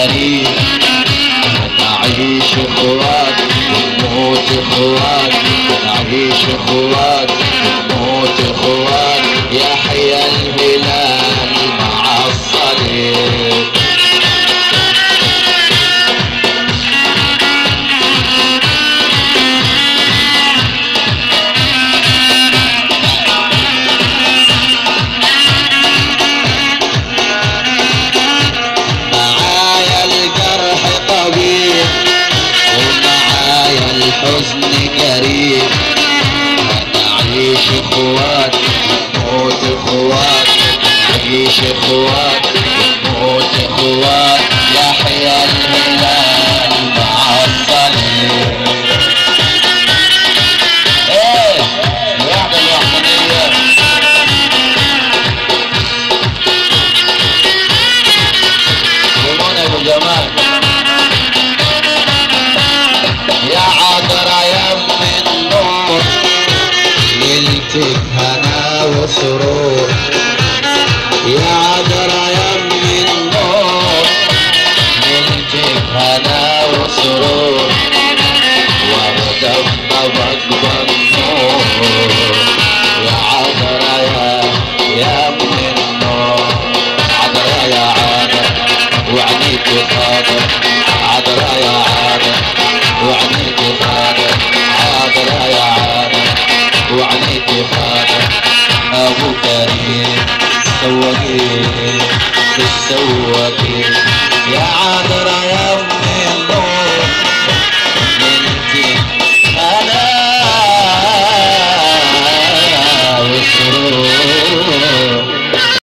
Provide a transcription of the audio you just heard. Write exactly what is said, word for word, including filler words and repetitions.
كريم، نعيش اخوات ونموت اخوات، نعيش اخوات ونموت اخوات، يحيى الهلال مع الصليب. الحزن قريب، نعيش اخوات نموت اخوات، نعيش اخوات نموت اخوات، يحيى الهلال مع الصليب. ايه الوحدة الوحدانية. سلمونا يا ابو جمال. يا عذرا يم النور، ليلتك هنا وسرور، يا عذرا يم النور، ليلتك هنا وسرور، وردة بطبق بالنور، يا عذرا يا يم النور، عذرا يا عذرا وعنيك خاطر، عذرا يا عذرا وعنيك خاطر، عذرا يا عذرا وعنيك خاطر، ابو كريم سوقين السواقين، يا عذرا